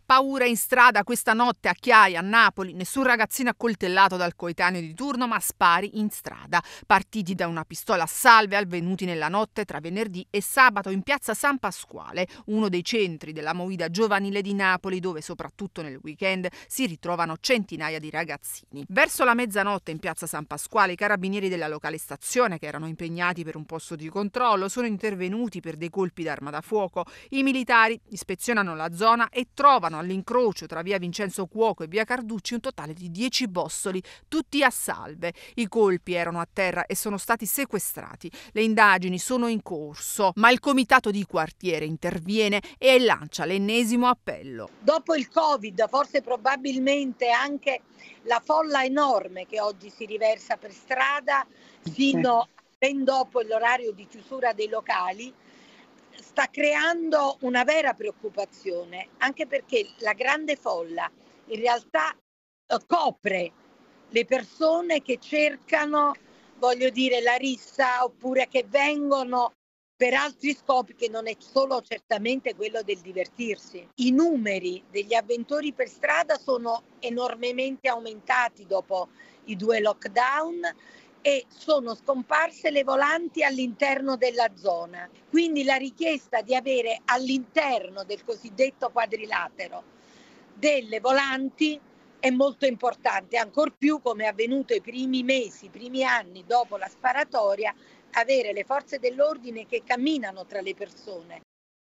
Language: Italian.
Paura in strada questa notte a Chiaia, a Napoli. Nessun ragazzino accoltellato dal coetaneo di turno, ma spari in strada. Partiti da una pistola a salve, avvenuti nella notte tra venerdì e sabato in piazza San Pasquale, uno dei centri della movida giovanile di Napoli, dove soprattutto nel weekend si ritrovano centinaia di ragazzini. Verso la mezzanotte in piazza San Pasquale i carabinieri della locale stazione, che erano impegnati per un posto di controllo, sono intervenuti per dei colpi d'arma da fuoco. I militari ispezionano la zona e trovano all'incrocio tra via Vincenzo Cuoco e via Carducci un totale di 10 bossoli, tutti a salve. I colpi erano a terra e sono stati sequestrati. Le indagini sono in corso, ma il comitato di quartiere interviene e lancia l'ennesimo appello. Dopo il Covid, forse probabilmente anche la folla enorme che oggi si riversa per strada fino a ben dopo l'orario di chiusura dei locali, sta creando una vera preoccupazione, anche perché la grande folla in realtà copre le persone che cercano, voglio dire, la rissa oppure che vengono per altri scopi che non è solo certamente quello del divertirsi. I numeri degli avventori per strada sono enormemente aumentati dopo i 2 lockdown e sono scomparse le volanti all'interno della zona. Quindi la richiesta di avere all'interno del cosiddetto quadrilatero delle volanti è molto importante, ancor più come è avvenuto i primi mesi, i primi anni dopo la sparatoria, avere le forze dell'ordine che camminano tra le persone,